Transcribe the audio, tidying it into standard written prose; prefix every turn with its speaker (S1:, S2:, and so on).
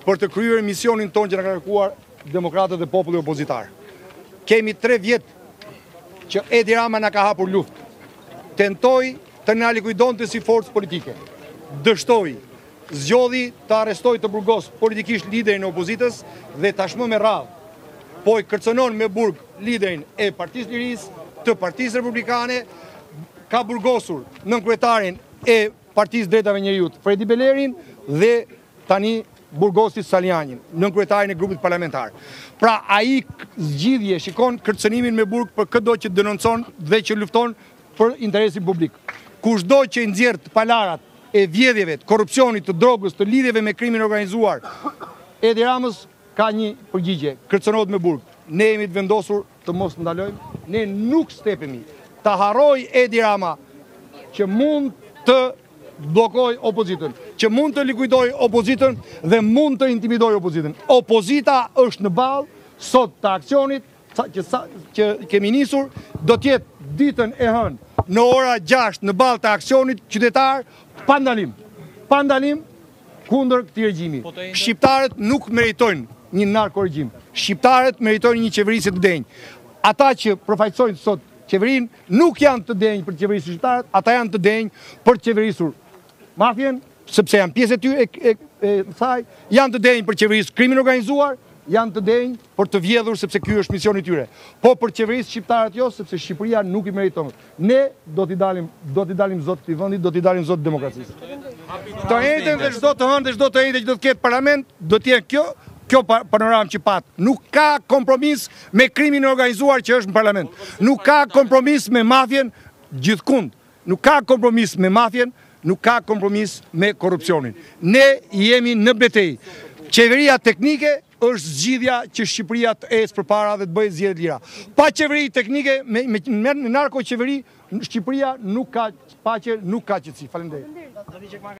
S1: për të kryer misionin tonë që na ka kërkuar demokratët dhe populli opozitar. Kemi 3 vjet që Edi Rama na ka hapur luftë. Tentoi të na likuidonte si forcë politike. Dështoi, zgjodhi të arrestoj të burgos politikisht liderin e opozitës dhe tashmë me radhë po i kërcënon me burg liderin e Partisë Lirisë, të Partisë Republikane, ka burgosur nënkryetarin e Partisë Drejtave Njerëzit, Fredi Belerin, dhe tani burgosi Salianin, nënkryetarin e grupit parlamentar. Pra ai zgjidhje shikon kërcënimin me burg për çdo që denoncon dhe që lufton për interesin publik. Kushdo që i nxjerr të palarat e vjedhjeve, të korrupsionit, të drogës, të lidhjeve me krimin organizuar, Edi Ramës ka një përgjigje, kërcënohet me burg. Ne jemi të vendosur të mos ndalojmë, ne nuk stepemi. Ta harroj Edi Rama që mund të bllokoj opozitën, që mund të likuidoj opozitën dhe mund të intimidoj opozitën. Opozita është në ballë sot të aksionit që kemi nisur, do t'jetë ditën e hënë në ora 6 në ballë të aksionit qytetar pa ndalim. Pa ndalim kundër këtij regjimi. Shqiptarët nuk meritojnë një narko-regjim. Shqiptarët meritojnë një qeverisë të denjë. Ata që përfaqësojnë sot qeverinë nuk janë të denjë për të qeverisur shqiptarët, ata janë të denjë për të qeverisur mafien, sepse janë pjesë e tyre e saj, janë të denjë për të qeverisur krimin organizuar, janë të denjë për të vjedhur sepse ky është misioni i tyre. Po për të qeverisur shqiptarët jo, sepse Shqipëria nuk i meriton. Ne do t'i dalim zot këtij vendi, do t'i dalim zot demokracisë. Të njëjtën dhe çdo të hënë dhe çdo të njëjtë që do të ketë parlament, do të jetë kjo panoramë që pat. Nuk ka kompromis me krimin e organizuar që është në parlament. Nuk ka kompromis me mafjen gjithkund. Nuk ka kompromis me mafjen, nuk ka kompromis me korrupsionin. Ne jemi në betejë. Qeveria teknike është zgjidhja që Shqipëria të ecë përpara dhe të bëjë zgjedhje lira. Pa qeveri teknike, me narko qeveri, Shqipëria nuk ka paqe, nuk ka qetësi. Faleminderit.